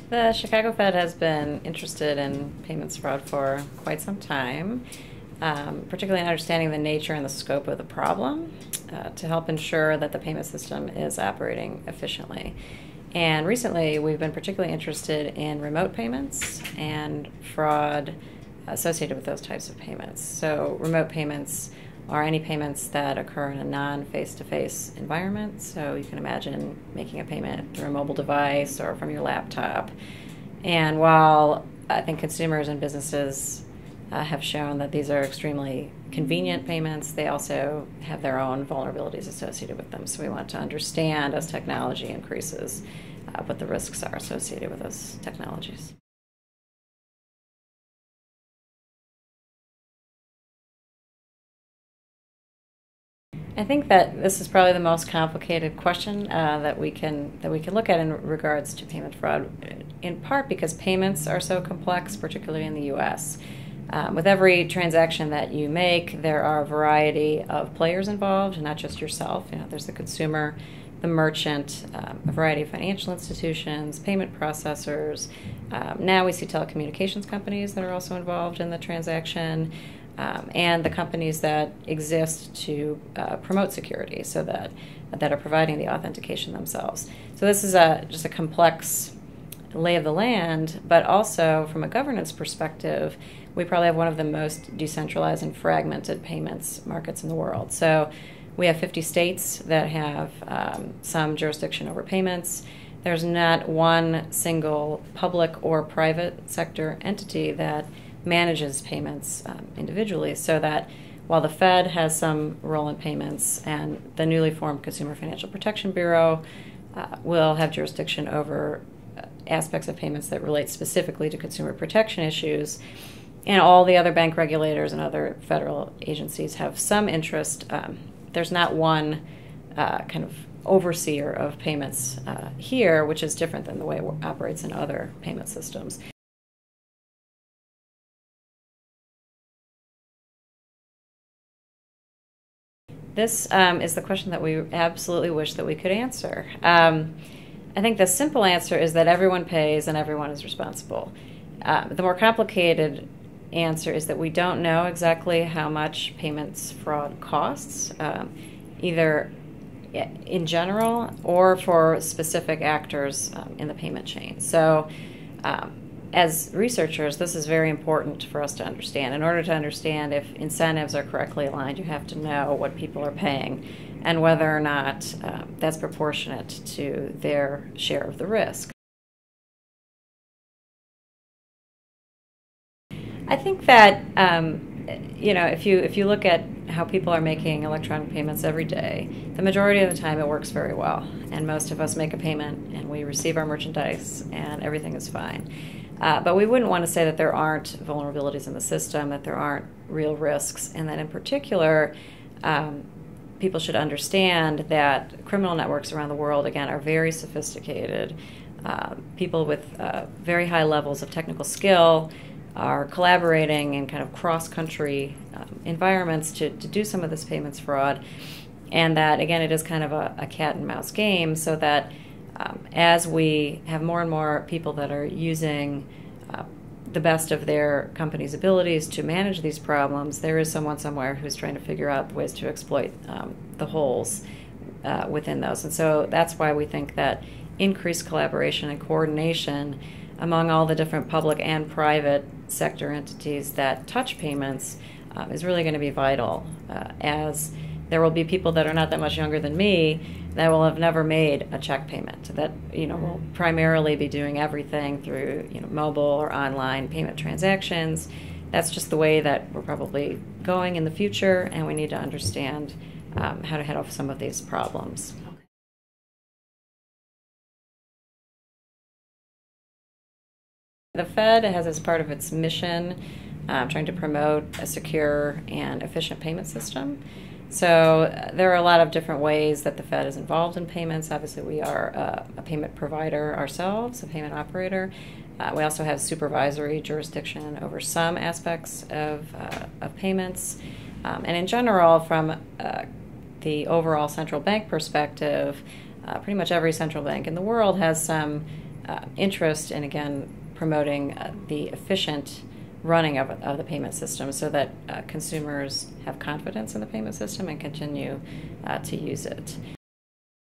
The Chicago Fed has been interested in payments fraud for quite some time, particularly in understanding the nature and the scope of the problem to help ensure that the payment system is operating efficiently. And recently, we've been particularly interested in remote payments and fraud associated with those types of payments. So remote payments are any payments that occur in a non-face-to-face environment. So you can imagine making a payment through a mobile device or from your laptop. And while I think consumers and businesses have shown that these are extremely convenient payments, they also have their own vulnerabilities associated with them. So we want to understand, as technology increases, what the risks are associated with those technologies. I think that this is probably the most complicated question that we can look at in regards to payment fraud, in part because payments are so complex, particularly in the U.S. With every transaction that you make, there are a variety of players involved, not just yourself. There's the consumer, the merchant, a variety of financial institutions, payment processors. Now we see telecommunications companies that are also involved in the transaction. And the companies that exist to promote security, so that are providing the authentication themselves. So this is just a complex lay of the land, but also from a governance perspective, we probably have one of the most decentralized and fragmented payments markets in the world. So we have 50 states that have some jurisdiction over payments. There's not one single public or private sector entity that manages payments individually, so that while the Fed has some role in payments and the newly formed Consumer Financial Protection Bureau will have jurisdiction over aspects of payments that relate specifically to consumer protection issues, and all the other bank regulators and other federal agencies have some interest, there's not one kind of overseer of payments here, which is different than the way it operates in other payment systems. This is the question that we absolutely wish that we could answer. I think the simple answer is that everyone pays and everyone is responsible. The more complicated answer is that we don't know exactly how much payments fraud costs, either in general or for specific actors in the payment chain. So as researchers, this is very important for us to understand. In order to understand if incentives are correctly aligned, you have to know what people are paying and whether or not that's proportionate to their share of the risk. I think that if you look at how people are making electronic payments every day, the majority of the time it works very well, and most of us make a payment and we receive our merchandise and everything is fine. But we wouldn't want to say that there aren't vulnerabilities in the system, that there aren't real risks, and that in particular, people should understand that criminal networks around the world, again, are very sophisticated. People with very high levels of technical skill are collaborating in kind of cross-country environments to do some of this payments fraud, and that, again, it is kind of a cat and mouse game, so that as we have more and more people that are using the best of their company's abilities to manage these problems, there is someone somewhere who's trying to figure out ways to exploit the holes within those. And so that's why we think that increased collaboration and coordination among all the different public and private sector entities that touch payments is really going to be vital, as there will be people that are not that much younger than me that will have never made a check payment, that will primarily be doing everything through mobile or online payment transactions. That's just the way that we're probably going in the future, and we need to understand how to head off some of these problems. The Fed has, as part of its mission, trying to promote a secure and efficient payment system. So there are a lot of different ways that the Fed is involved in payments. Obviously, we are a payment provider ourselves, a payment operator. We also have supervisory jurisdiction over some aspects of payments. And in general, from the overall central bank perspective, pretty much every central bank in the world has some interest in, again, promoting the efficient running of the payment system so that consumers have confidence in the payment system and continue to use it.